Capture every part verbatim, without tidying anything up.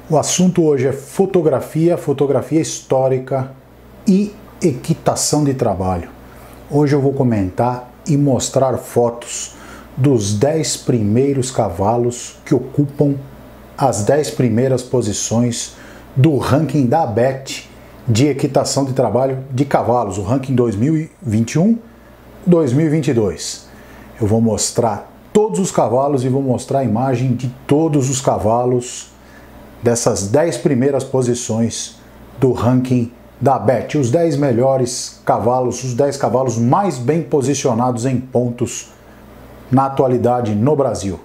O assunto hoje é fotografia, fotografia histórica e equitação de trabalho. Hoje eu vou comentar e mostrar fotos dos dez primeiros cavalos que ocupam as dez primeiras posições do ranking da ABET de equitação de trabalho de cavalos, o ranking dois mil e vinte e um dois mil e vinte e dois. Eu vou mostrar todos os cavalos e vou mostrar a imagem de todos os cavalos dessas dez primeiras posições do ranking da ABET, os dez melhores cavalos, os dez cavalos mais bem posicionados em pontos na atualidade no Brasil.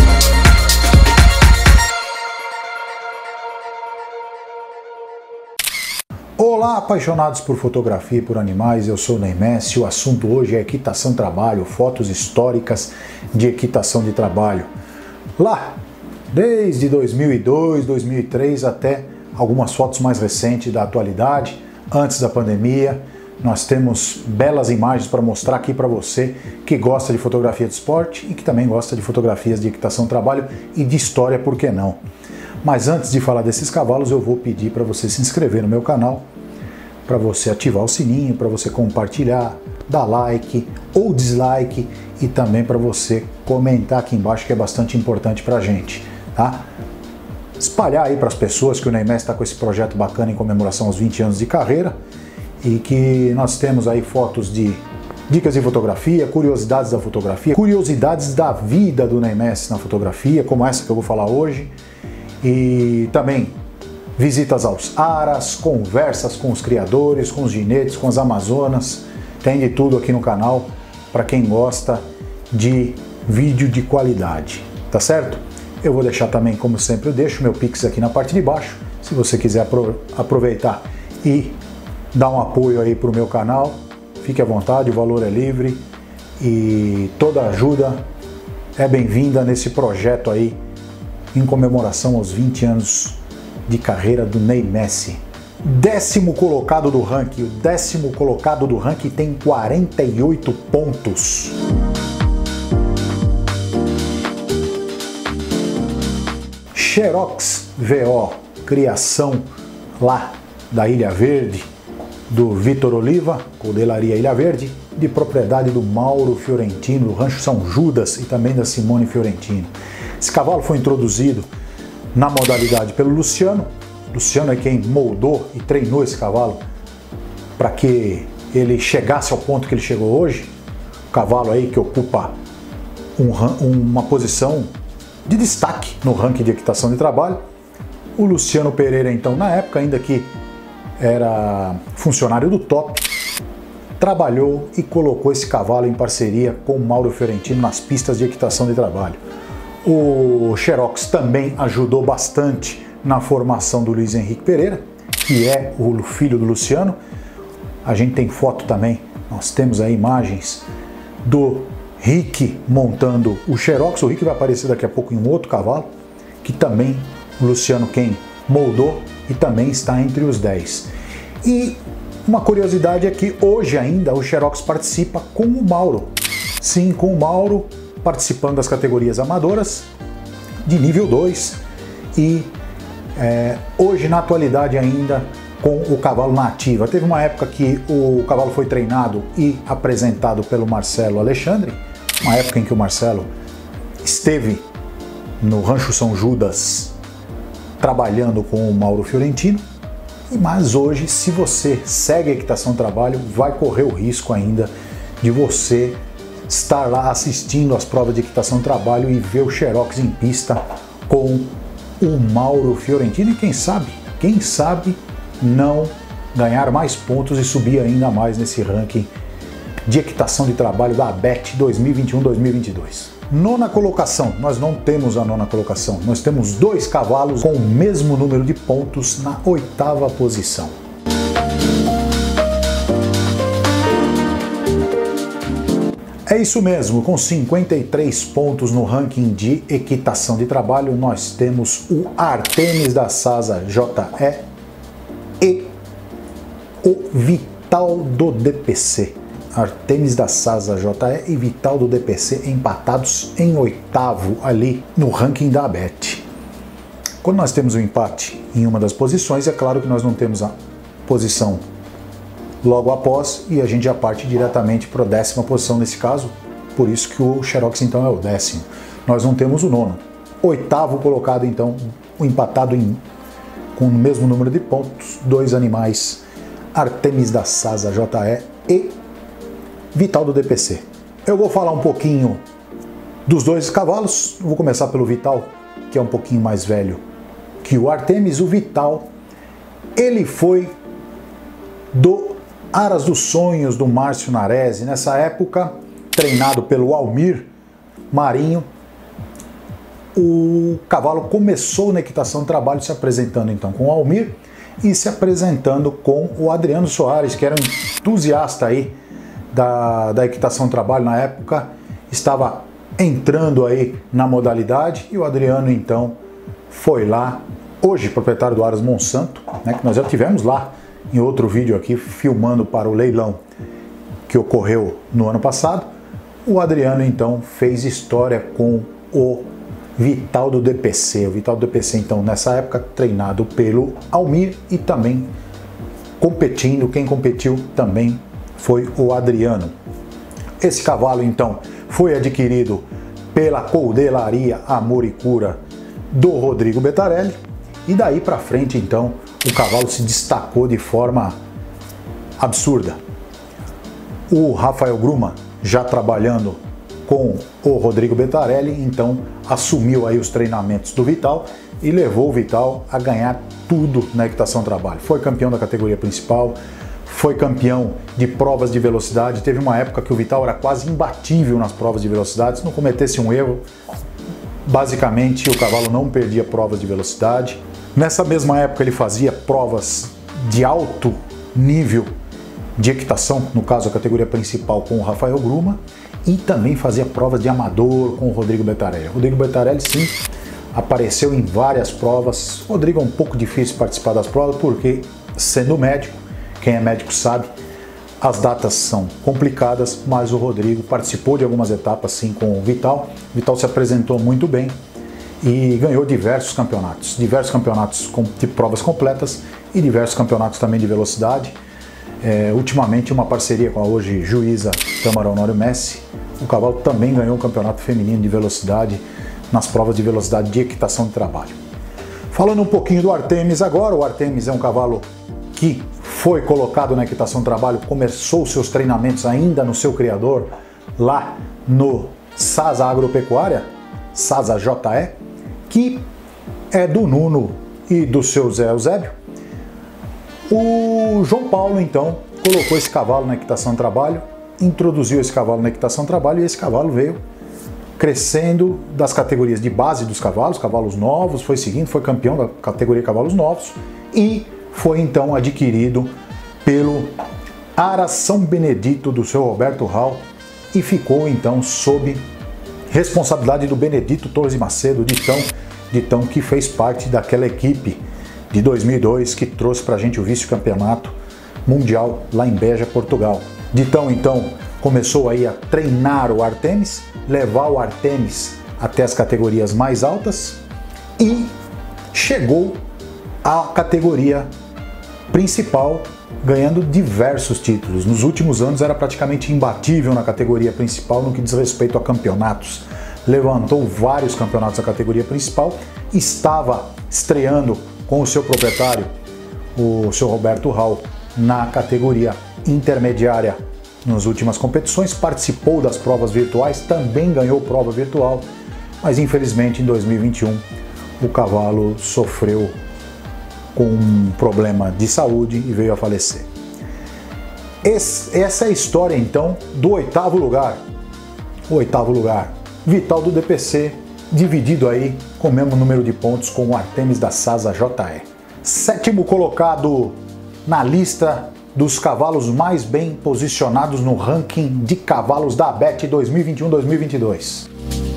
Olá, apaixonados por fotografia e por animais, eu sou o Ney Messi. O assunto hoje é equitação de trabalho, fotos históricas de equitação de trabalho. Lá, desde dois mil e dois, dois mil e três até algumas fotos mais recentes da atualidade, antes da pandemia. Nós temos belas imagens para mostrar aqui para você que gosta de fotografia de esporte e que também gosta de fotografias de equitação de trabalho e de história, por que não? Mas antes de falar desses cavalos, eu vou pedir para você se inscrever no meu canal, para você ativar o sininho, para você compartilhar, dar like ou dislike e também para você comentar aqui embaixo, que é bastante importante para a gente, tá? Espalhar aí para as pessoas que o Ney Messi está com esse projeto bacana em comemoração aos vinte anos de carreira e que nós temos aí fotos de dicas de fotografia, curiosidades da fotografia, curiosidades da vida do Ney Messi na fotografia, como essa que eu vou falar hoje. E também visitas aos aras, conversas com os criadores, com os ginetes, com as amazonas. Tem de tudo aqui no canal para quem gosta de vídeo de qualidade, tá certo? Eu vou deixar também, como sempre eu deixo, meu Pix aqui na parte de baixo. Se você quiser aproveitar e dar um apoio aí para o meu canal, fique à vontade, o valor é livre e toda ajuda é bem-vinda nesse projeto aí em comemoração aos vinte anos de carreira do Ney Messi. Décimo colocado do ranking, o décimo colocado do ranking tem quarenta e oito pontos. Xerox V O, criação lá da Ilha Verde, do Vitor Oliva, Cordelaria Ilha Verde, de propriedade do Mauro Fiorentino, do Rancho São Judas e também da Simone Fiorentino. Esse cavalo foi introduzido na modalidade pelo Luciano. Luciano é quem moldou e treinou esse cavalo para que ele chegasse ao ponto que ele chegou hoje. O cavalo aí que ocupa um, uma posição de destaque no ranking de equitação de trabalho. O Luciano Pereira, então, na época, ainda que era funcionário do Top, trabalhou e colocou esse cavalo em parceria com o Mauro Fiorentino nas pistas de equitação de trabalho. O Xerox também ajudou bastante na formação do Luiz Henrique Pereira, que é o filho do Luciano. A gente tem foto também, nós temos aí imagens do Rick montando o Xerox. O Rick vai aparecer daqui a pouco em um outro cavalo, que também o Luciano quem moldou e também está entre os dez. E uma curiosidade é que hoje ainda o Xerox participa com o Mauro. Sim, com o Mauro, participando das categorias amadoras de nível dois e é, hoje na atualidade ainda com o cavalo na ativa. Teve uma época que o cavalo foi treinado e apresentado pelo Marcelo Alexandre, uma época em que o Marcelo esteve no Rancho São Judas trabalhando com o Mauro Fiorentino, mas hoje, se você segue a equitação de trabalho, vai correr o risco ainda de você estar lá assistindo às provas de equitação de trabalho e ver o Xerox em pista com o Mauro Fiorentino e quem sabe, quem sabe não ganhar mais pontos e subir ainda mais nesse ranking de equitação de trabalho da ABET dois mil e vinte e um dois mil e vinte e dois. Nona colocação, nós não temos a nona colocação, nós temos dois cavalos com o mesmo número de pontos na oitava posição. É isso mesmo, com cinquenta e três pontos no ranking de equitação de trabalho, nós temos o Artemis da Sasa J E e o Vital do D P C. Artemis da Sasa J E e Vital do D P C empatados em oitavo ali no ranking da ABET. Quando nós temos um empate em uma das posições, é claro que nós não temos a posição logo após e a gente já parte diretamente para a décima posição nesse caso, por isso que o Xerox então é o décimo. Nós não temos o nono. Oitavo colocado então, o empatado em, com o mesmo número de pontos, dois animais, Artemis da Sasa J E e Vital do D P C. Eu vou falar um pouquinho dos dois cavalos, vou começar pelo Vital, que é um pouquinho mais velho que o Artemis. O Vital, ele foi do Aras dos Sonhos do Márcio Narese, nessa época treinado pelo Almir Marinho. O cavalo começou na equitação trabalho se apresentando então com o Almir e se apresentando com o Adriano Soares, que era um entusiasta aí da, da equitação trabalho na época, estava entrando aí na modalidade e o Adriano então foi lá, hoje proprietário do Aras Monsanto, né, que nós já tivemos lá em outro vídeo aqui filmando para o leilão que ocorreu no ano passado. O Adriano então fez história com o Vital do D P C. O Vital do D P C então nessa época treinado pelo Almir e também competindo, quem competiu também foi o Adriano. Esse cavalo então foi adquirido pela Coudelaria Amor e Cura do Rodrigo Betarelli e daí para frente então o cavalo se destacou de forma absurda. O Rafael Gruma, já trabalhando com o Rodrigo Betarelli, então assumiu aí os treinamentos do Vital e levou o Vital a ganhar tudo na equitação trabalho. Foi campeão da categoria principal, foi campeão de provas de velocidade. Teve uma época que o Vital era quase imbatível nas provas de velocidade. Se não cometesse um erro, basicamente o cavalo não perdia provas de velocidade. Nessa mesma época ele fazia provas de alto nível de equitação, no caso a categoria principal com o Rafael Gruma, e também fazia provas de amador com o Rodrigo Betarelli. O Rodrigo Betarelli sim apareceu em várias provas. O Rodrigo é um pouco difícil participar das provas porque, sendo médico, quem é médico sabe, as datas são complicadas, mas o Rodrigo participou de algumas etapas sim com o Vital. O Vital se apresentou muito bem e ganhou diversos campeonatos, diversos campeonatos de provas completas e diversos campeonatos também de velocidade. É, ultimamente uma parceria com a hoje juíza Tamara Honório Messi, o cavalo também ganhou um campeonato feminino de velocidade nas provas de velocidade de equitação de trabalho. Falando um pouquinho do Artemis agora, o Artemis é um cavalo que foi colocado na equitação de trabalho, começou seus treinamentos ainda no seu criador, lá no Sasa Agropecuária, Sasa J E, que é do Nuno e do seu Zé Eusébio. O João Paulo, então, colocou esse cavalo na equitação de trabalho, introduziu esse cavalo na equitação de trabalho e esse cavalo veio crescendo das categorias de base dos cavalos, cavalos novos, foi seguindo, foi campeão da categoria cavalos novos e foi então adquirido pelo Aras São Benedito do seu Roberto Rau e ficou então sob responsabilidade do Benedito Torres e Macedo, Ditão, Ditão que fez parte daquela equipe de dois mil e dois que trouxe pra gente o vice-campeonato mundial lá em Beja, Portugal. Ditão então começou aí a treinar o Artemis, levar o Artemis até as categorias mais altas e chegou à categoria principal, ganhando diversos títulos. Nos últimos anos era praticamente imbatível na categoria principal no que diz respeito a campeonatos. Levantou vários campeonatos da categoria principal, estava estreando com o seu proprietário, o seu Roberto Rau, na categoria intermediária nas últimas competições, participou das provas virtuais, também ganhou prova virtual, mas infelizmente em dois mil e vinte e um o cavalo sofreu com um problema de saúde e veio a falecer. Esse, essa é a história então do oitavo lugar. O oitavo lugar, Vital do D P C, dividido aí com o mesmo número de pontos com o Artemis da Sasa J E. Sétimo colocado na lista dos cavalos mais bem posicionados no ranking de cavalos da ABET dois mil e vinte e um dois mil e vinte e dois.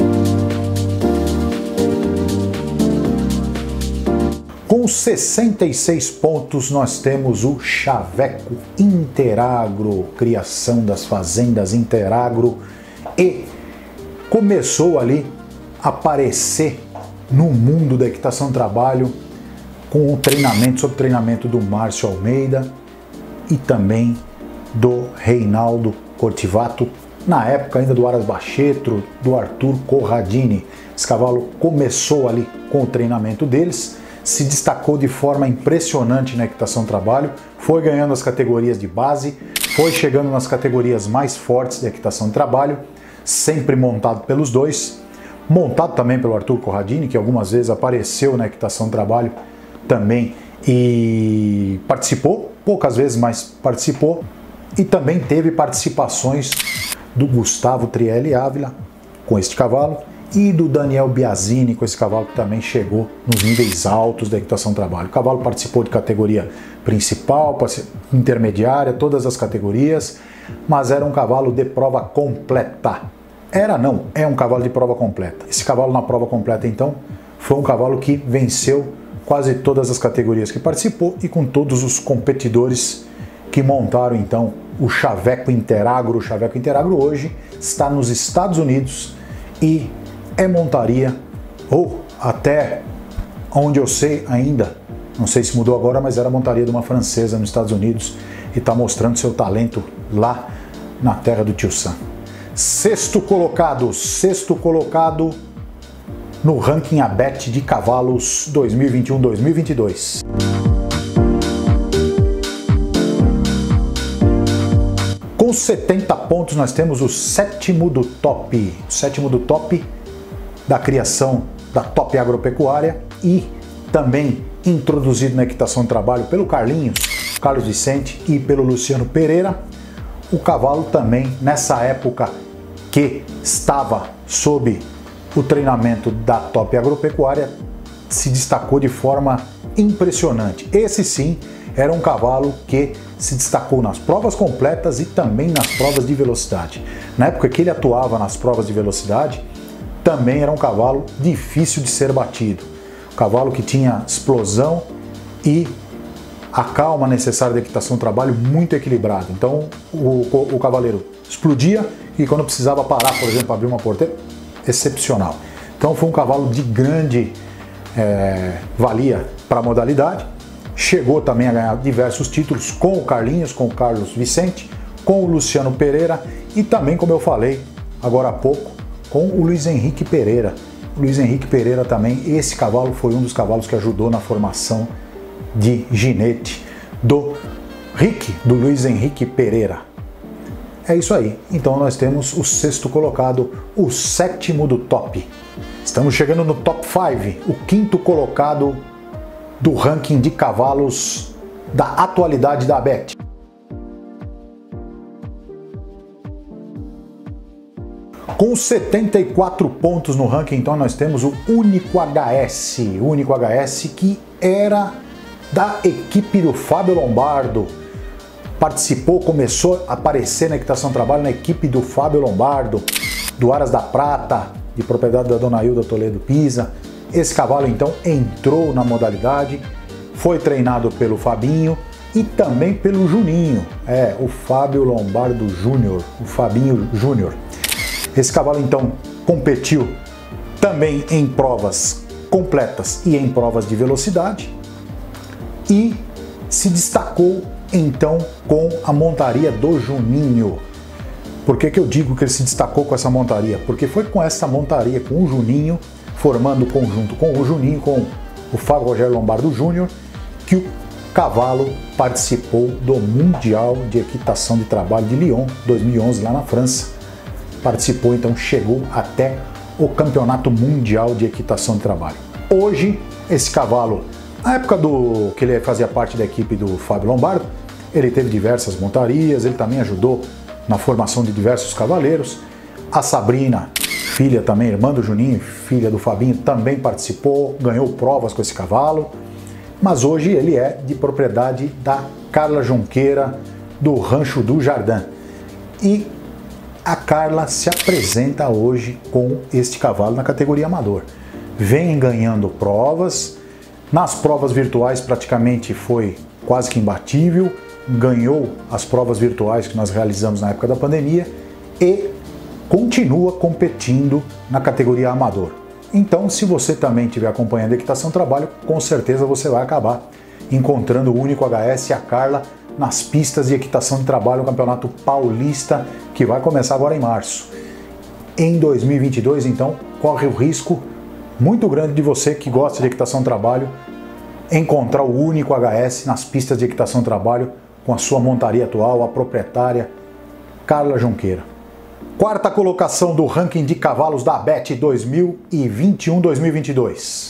Com sessenta e seis pontos nós temos o Chaveco Interagro, criação das fazendas Interagro, e começou ali a aparecer no mundo da equitação trabalho com o treinamento, sob treinamento do Márcio Almeida e também do Reinaldo Cortivato, na época ainda do Aras Bachetro, do Arthur Corradini. Esse cavalo começou ali com o treinamento deles, se destacou de forma impressionante na equitação trabalho, foi ganhando as categorias de base, foi chegando nas categorias mais fortes da equitação trabalho, sempre montado pelos dois, montado também pelo Arthur Corradini, que algumas vezes apareceu na equitação trabalho também e participou, poucas vezes, mas participou, e também teve participações do Gustavo Trielli Ávila com este cavalo e do Daniel Biasini com esse cavalo, que também chegou nos níveis altos da equitação trabalho. O cavalo participou de categoria principal, intermediária, todas as categorias, mas era um cavalo de prova completa. Era não, é um cavalo de prova completa. Esse cavalo na prova completa, então, foi um cavalo que venceu quase todas as categorias que participou e com todos os competidores que montaram, então, o Chaveco Interagro. O Chaveco Interagro hoje está nos Estados Unidos e é montaria, ou até onde eu sei ainda, não sei se mudou agora, mas era montaria de uma francesa nos Estados Unidos e está mostrando seu talento lá na terra do tio Sam. Sexto colocado, sexto colocado no ranking Abet de cavalos dois mil e vinte e um dois mil e vinte e dois. Com setenta pontos nós temos o sétimo do top, o sétimo do top da criação da Top Agropecuária e também introduzido na equitação de trabalho pelo Carlinhos, Carlos Vicente e pelo Luciano Pereira. O cavalo também, nessa época que estava sob o treinamento da Top Agropecuária, se destacou de forma impressionante. Esse sim era um cavalo que se destacou nas provas completas e também nas provas de velocidade. Na época que ele atuava nas provas de velocidade, também era um cavalo difícil de ser batido. Um cavalo que tinha explosão e a calma necessária da equitação trabalho muito equilibrado. Então o, o, o cavaleiro explodia e quando precisava parar, por exemplo, abrir uma porteira, excepcional. Então foi um cavalo de grande é, valia para a modalidade. Chegou também a ganhar diversos títulos com o Carlinhos, com o Carlos Vicente, com o Luciano Pereira e também, como eu falei agora há pouco, com o Luiz Henrique Pereira. O Luiz Henrique Pereira também, esse cavalo foi um dos cavalos que ajudou na formação de ginete do Rick, do Luiz Henrique Pereira. É isso aí. Então nós temos o sexto colocado, o sétimo do top. Estamos chegando no top cinco, o quinto colocado do ranking de cavalos da atualidade da Abet. Com setenta e quatro pontos no ranking, então nós temos o Único H S, o Único H S que era da equipe do Fábio Lombardo. Participou, começou a aparecer na equitação trabalho na equipe do Fábio Lombardo, do Aras da Prata, de propriedade da dona Hilda Toledo Pisa. Esse cavalo então entrou na modalidade, foi treinado pelo Fabinho e também pelo Juninho, é, o Fábio Lombardo Júnior, o Fabinho Júnior. Esse cavalo então competiu também em provas completas e em provas de velocidade e se destacou então com a montaria do Juninho. Por que que eu digo que ele se destacou com essa montaria? Porque foi com essa montaria, com o Juninho, formando conjunto com o Juninho, com o Fábio Rogério Lombardo Júnior, que o cavalo participou do Mundial de Equitação de Trabalho de Lyon dois mil e onze, lá na França. Participou, então chegou até o Campeonato Mundial de Equitação de Trabalho. Hoje, esse cavalo, na época do que ele fazia parte da equipe do Fábio Lombardo, ele teve diversas montarias, ele também ajudou na formação de diversos cavaleiros. A Sabrina, filha também, irmã do Juninho, filha do Fabinho, também participou, ganhou provas com esse cavalo. Mas hoje ele é de propriedade da Carla Junqueira, do Rancho do Jardim. E a Carla se apresenta hoje com este cavalo na categoria amador. Vem ganhando provas, nas provas virtuais praticamente foi quase que imbatível, ganhou as provas virtuais que nós realizamos na época da pandemia e continua competindo na categoria amador. Então, se você também estiver acompanhando a Equitação Trabalho, com certeza você vai acabar encontrando o Único H S e a Carla nas pistas de equitação de trabalho, o Campeonato Paulista, que vai começar agora em março. Em dois mil e vinte e dois, então, corre o risco muito grande de você que gosta de equitação de trabalho encontrar o Único H S nas pistas de equitação de trabalho com a sua montaria atual, a proprietária Carla Junqueira. Quarta colocação do ranking de cavalos da ABET dois mil e vinte e um dois mil e vinte e dois.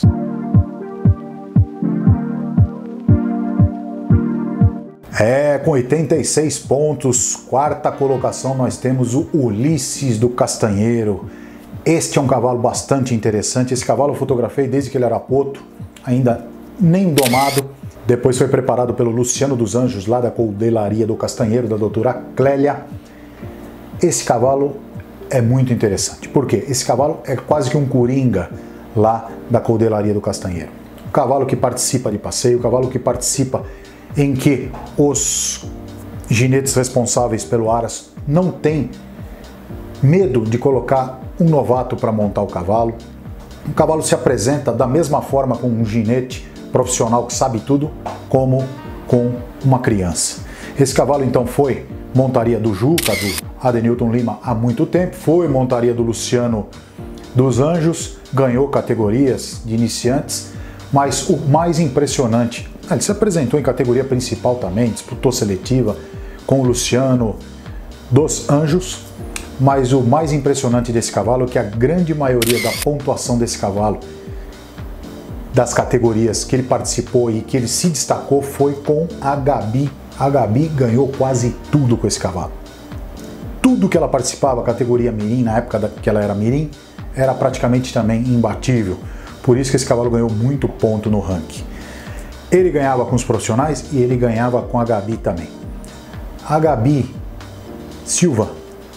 É, com oitenta e seis pontos, quarta colocação, nós temos o Ulisses do Castanheiro. Este é um cavalo bastante interessante. Esse cavalo eu fotografei desde que ele era poto, ainda nem domado. Depois foi preparado pelo Luciano dos Anjos, lá da Coudelaria do Castanheiro, da doutora Clélia. Esse cavalo é muito interessante. Por quê? Esse cavalo é quase que um coringa lá da Coudelaria do Castanheiro. O cavalo que participa de passeio, o cavalo que participa em que os ginetes responsáveis pelo Aras não têm medo de colocar um novato para montar o cavalo. O cavalo se apresenta da mesma forma com um ginete profissional que sabe tudo, como com uma criança. Esse cavalo então foi montaria do Juca, do Adenilton Lima, há muito tempo, foi montaria do Luciano dos Anjos, ganhou categorias de iniciantes, mas o mais impressionante, ele se apresentou em categoria principal também, disputou seletiva com o Luciano dos Anjos, mas o mais impressionante desse cavalo é que a grande maioria da pontuação desse cavalo, das categorias que ele participou e que ele se destacou, foi com a Gabi. A Gabi ganhou quase tudo com esse cavalo. Tudo que ela participava, categoria mirim, na época que ela era mirim, era praticamente também imbatível. Por isso que esse cavalo ganhou muito ponto no ranking. Ele ganhava com os profissionais e ele ganhava com a Gabi também. A Gabi Silva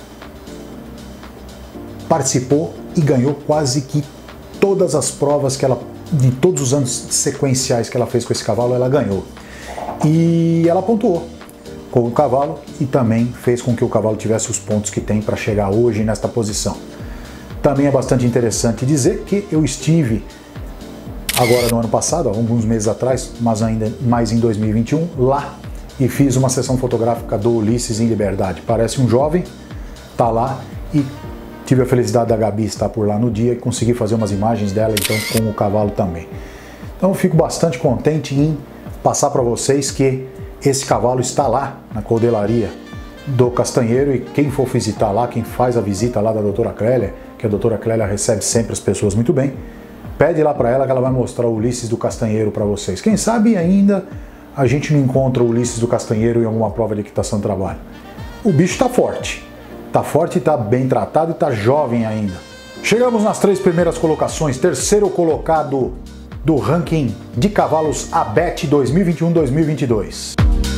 participou e ganhou quase que todas as provas que ela, de todos os anos sequenciais que ela fez com esse cavalo, ela ganhou. E ela pontuou com o cavalo e também fez com que o cavalo tivesse os pontos que tem para chegar hoje nesta posição. Também é bastante interessante dizer que eu estive agora no ano passado, alguns meses atrás, mas ainda mais em dois mil e vinte e um, lá, e fiz uma sessão fotográfica do Ulisses em Liberdade. Parece um jovem, tá lá, e tive a felicidade da Gabi estar por lá no dia e consegui fazer umas imagens dela, então, com o cavalo também. Então eu fico bastante contente em passar para vocês que esse cavalo está lá na Coudelaria do Castanheiro, e quem for visitar lá, quem faz a visita lá da doutora Clélia, que a doutora Clélia recebe sempre as pessoas muito bem, pede lá para ela que ela vai mostrar o Ulisses do Castanheiro para vocês. Quem sabe ainda a gente não encontra o Ulisses do Castanheiro em alguma prova de equitação de trabalho. O bicho está forte. Está forte, está bem tratado e está jovem ainda. Chegamos nas três primeiras colocações. Terceiro colocado do ranking de cavalos ABET dois mil e vinte e um dois mil e vinte e dois.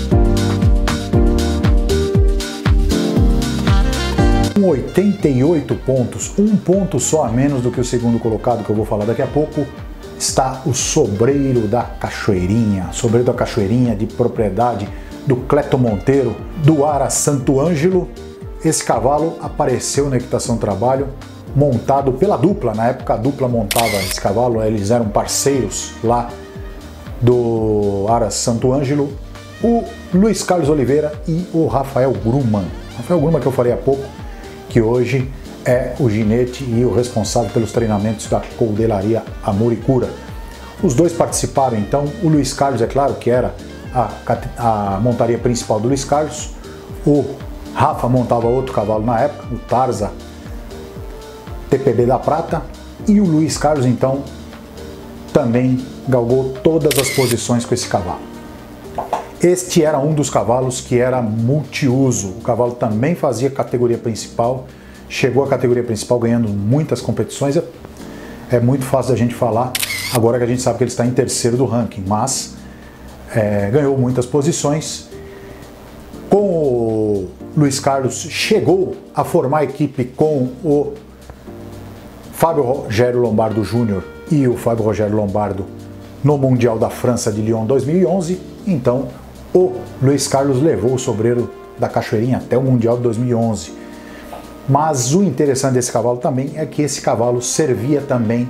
Com oitenta e oito pontos, um ponto só a menos do que o segundo colocado, que eu vou falar daqui a pouco, está o Sobreiro da Cachoeirinha. Sobreiro da Cachoeirinha, de propriedade do Cleto Monteiro, do Aras Santo Ângelo. Esse cavalo apareceu na Equitação Trabalho, montado pela dupla. Na época a dupla montava esse cavalo, eles eram parceiros lá do Aras Santo Ângelo, o Luiz Carlos Oliveira e o Rafael Grumman. Rafael Grumman, que eu falei há pouco, que hoje é o ginete e o responsável pelos treinamentos da Coudelaria Amor e Cura. Os dois participaram então, o Luiz Carlos, é claro, que era a, a montaria principal do Luiz Carlos, o Rafa montava outro cavalo na época, o Tarza T P B da Prata, e o Luiz Carlos então também galgou todas as posições com esse cavalo. Este era um dos cavalos que era multiuso. O cavalo também fazia categoria principal, chegou à categoria principal ganhando muitas competições. É, é muito fácil da gente falar, agora que a gente sabe que ele está em terceiro do ranking, mas é, ganhou muitas posições. Com o Luiz Carlos, chegou a formar equipe com o Fábio Rogério Lombardo Júnior e o Fábio Rogério Lombardo no Mundial da França de Lyon dois mil e onze, então o Luiz Carlos levou o Sobreiro da Cachoeirinha até o Mundial de dois mil e onze. Mas o interessante desse cavalo também é que esse cavalo servia também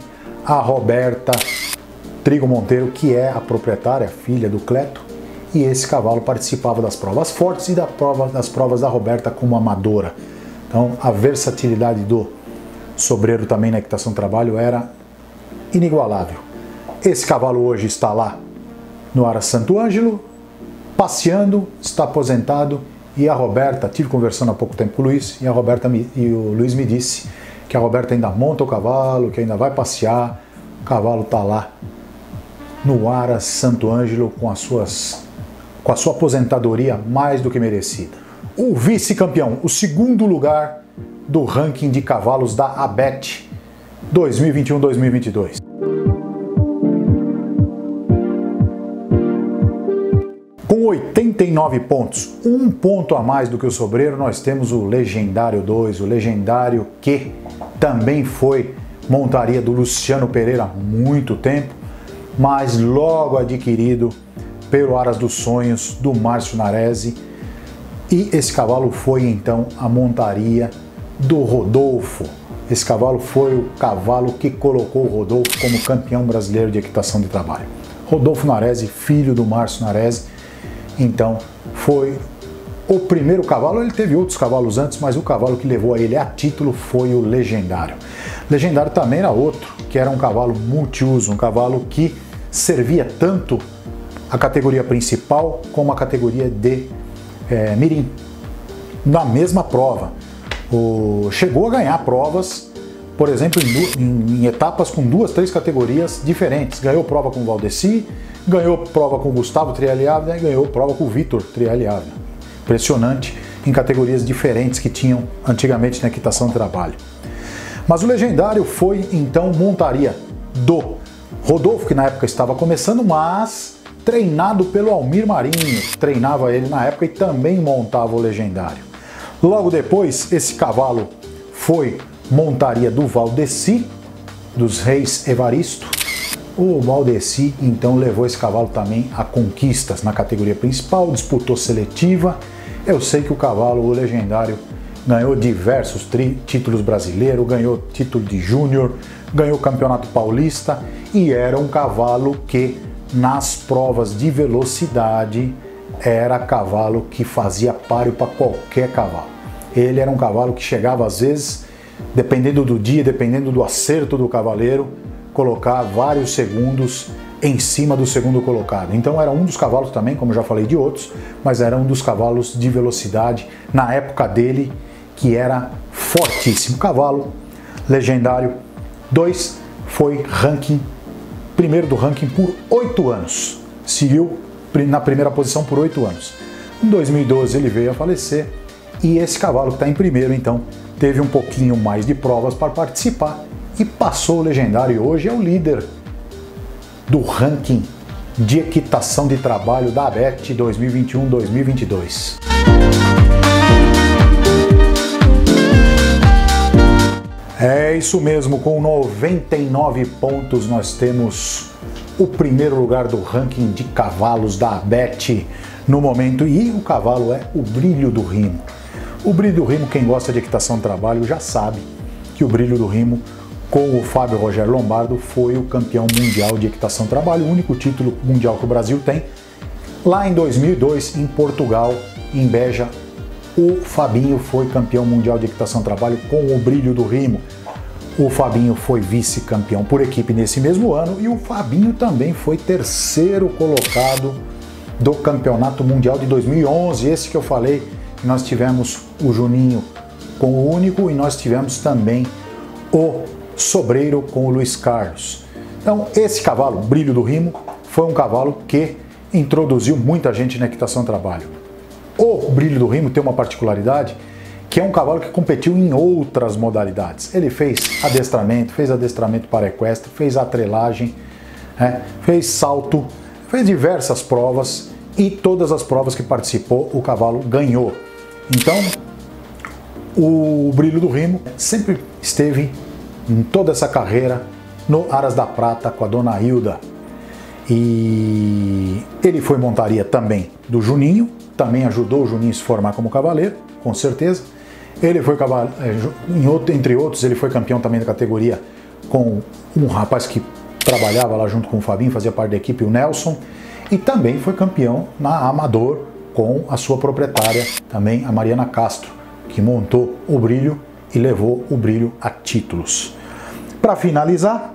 a Roberta Trigo Monteiro, que é a proprietária, filha do Cleto, e esse cavalo participava das provas fortes e da prova, das provas da Roberta como amadora. Então a versatilidade do sobreiro também na equitação trabalho era inigualável. Esse cavalo hoje está lá no Aras Santo Ângelo, passeando, está aposentado, e a Roberta, tive conversando há pouco tempo com o Luiz, e, a Roberta me, e o Luiz me disse que a Roberta ainda monta o cavalo, que ainda vai passear, o cavalo está lá no Aras Santo Ângelo com as suas, com a sua aposentadoria mais do que merecida. O vice-campeão, o segundo lugar do ranking de cavalos da Abete dois mil e vinte e um dois mil e vinte e dois. Com oitenta e nove pontos, um ponto a mais do que o sobreiro, nós temos o Legendário dois, o Legendário que também foi montaria do Luciano Pereira há muito tempo, mas logo adquirido pelo Aras dos Sonhos do Márcio Narese, e esse cavalo foi então a montaria do Rodolfo. Esse cavalo foi o cavalo que colocou o Rodolfo como campeão brasileiro de equitação de trabalho. Rodolfo Narese, filho do Márcio Narese, então foi o primeiro cavalo. Ele teve outros cavalos antes, mas o cavalo que levou a ele a título foi o Legendário. Legendário também era outro, que era um cavalo multiuso, um cavalo que servia tanto a categoria principal como a categoria de é, mirim, na mesma prova. O, chegou a ganhar provas, por exemplo, em, em, em etapas com duas, três categorias diferentes. Ganhou prova com o Valdeci, ganhou prova com o Gustavo Trielli Ávila e ganhou prova com o Vitor Trielli Ávila. Impressionante, em categorias diferentes que tinham antigamente na equitação de trabalho. Mas o Legendário foi então montaria do Rodolfo, que na época estava começando, mas treinado pelo Almir Marinho, treinava ele na época e também montava o Legendário. Logo depois, esse cavalo foi montaria do Valdeci, dos Reis Evaristo. O Valdeci então levou esse cavalo também a conquistas na categoria principal, disputou seletiva. Eu sei que o cavalo, o Legendário, ganhou diversos títulos brasileiros, ganhou título de júnior, ganhou campeonato paulista, e era um cavalo que nas provas de velocidade era cavalo que fazia páreo para qualquer cavalo. Ele era um cavalo que chegava às vezes, dependendo do dia, dependendo do acerto do cavaleiro, colocar vários segundos em cima do segundo colocado. Então era um dos cavalos também, como já falei de outros, mas era um dos cavalos de velocidade na época dele, que era fortíssimo. Cavalo Legendário dois foi ranking, primeiro do ranking por oito anos. Seguiu na primeira posição por oito anos. Em dois mil e doze ele veio a falecer, e esse cavalo que está em primeiro, então, teve um pouquinho mais de provas para participar e passou o Legendário, e hoje é o líder do ranking de equitação de trabalho da Abete dois mil e vinte e um dois mil e vinte e dois. É isso mesmo, com noventa e nove pontos nós temos o primeiro lugar do ranking de cavalos da Abete no momento, e o cavalo é o Brilho do Rimo. O Brilho do Rimo, quem gosta de equitação de trabalho já sabe que o Brilho do Rimo, com o Fábio Rogério Lombardo, foi o campeão mundial de equitação de trabalho, o único título mundial que o Brasil tem. Lá em dois mil e dois, em Portugal, em Beja, o Fabinho foi campeão mundial de equitação de trabalho com o Brilho do Rimo. O Fabinho foi vice-campeão por equipe nesse mesmo ano, e o Fabinho também foi terceiro colocado do Campeonato Mundial de dois mil e onze, esse que eu falei, que nós tivemos o Juninho com o Único, e nós tivemos também o Sobreiro com o Luiz Carlos. Então esse cavalo, Brilho do Rimo, foi um cavalo que introduziu muita gente na equitação de trabalho. O Brilho do Rimo tem uma particularidade, que é um cavalo que competiu em outras modalidades. Ele fez adestramento, fez adestramento para equestre, fez atrelagem, é, fez salto, fez diversas provas, e todas as provas que participou o cavalo ganhou. Então o Brilho do Rimo sempre esteve em toda essa carreira no Aras da Prata com a dona Hilda. E ele foi montaria também do Juninho, também ajudou o Juninho a se formar como cavaleiro, com certeza. Ele foi cavaleiro, entre outros, ele foi campeão também da categoria com um rapaz que trabalhava lá junto com o Fabinho, fazia parte da equipe, o Nelson, e também foi campeão na Amador com a sua proprietária, também a Mariana Castro, que montou o Brilho e levou o Brilho a títulos. Para finalizar,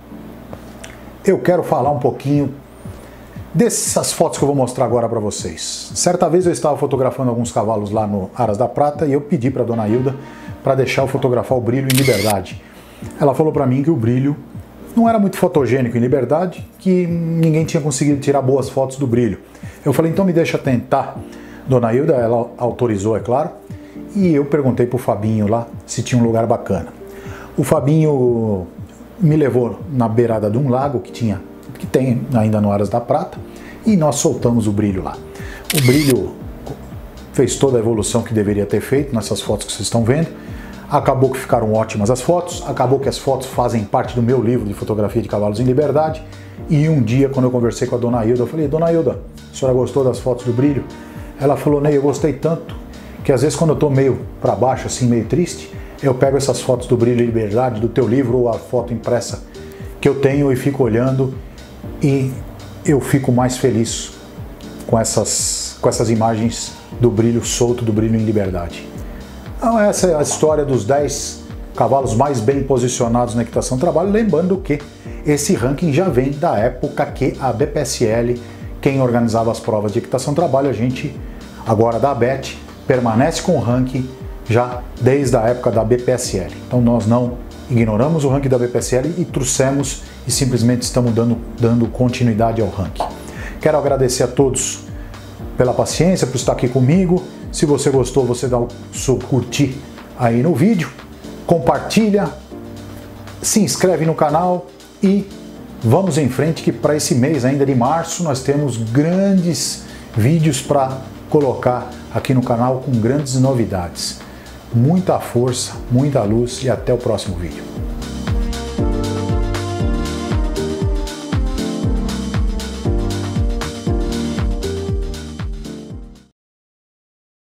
eu quero falar um pouquinho dessas fotos que eu vou mostrar agora para vocês. Certa vez eu estava fotografando alguns cavalos lá no Aras da Prata e eu pedi para a dona Hilda para deixar eu fotografar o Brilho em Liberdade. Ela falou para mim que o Brilho não era muito fotogênico em Liberdade, que ninguém tinha conseguido tirar boas fotos do Brilho. Eu falei, então me deixa tentar, dona Hilda, ela autorizou, é claro, e eu perguntei para o Fabinho lá se tinha um lugar bacana. O Fabinho me levou na beirada de um lago que tinha, que tem ainda no Aras da Prata, e nós soltamos o Brilho lá. O Brilho fez toda a evolução que deveria ter feito nessas fotos que vocês estão vendo. Acabou que ficaram ótimas as fotos, acabou que as fotos fazem parte do meu livro de fotografia de cavalos em liberdade. E um dia, quando eu conversei com a dona Hilda, eu falei, dona Hilda, a senhora gostou das fotos do Brilho? Ela falou, Ney, eu gostei tanto, que às vezes quando eu estou meio para baixo, assim, meio triste, eu pego essas fotos do Brilho em Liberdade, do teu livro, ou a foto impressa que eu tenho e fico olhando, e eu fico mais feliz com essas, com essas imagens do Brilho solto, do Brilho em Liberdade. Então essa é a história dos dez cavalos mais bem posicionados na equitação trabalho, lembrando que esse ranking já vem da época que a B P S L, quem organizava as provas de equitação trabalho, a gente agora da ABET, permanece com o ranking já desde a época da B P S L. Então nós não ignoramos o ranking da B P S L e trouxemos e simplesmente estamos dando, dando continuidade ao ranking. Quero agradecer a todos pela paciência, por estar aqui comigo. Se você gostou, você dá o seu curtir aí no vídeo, compartilha, se inscreve no canal e vamos em frente, que para esse mês ainda de março nós temos grandes vídeos para colocar aqui no canal com grandes novidades. Muita força, muita luz e até o próximo vídeo.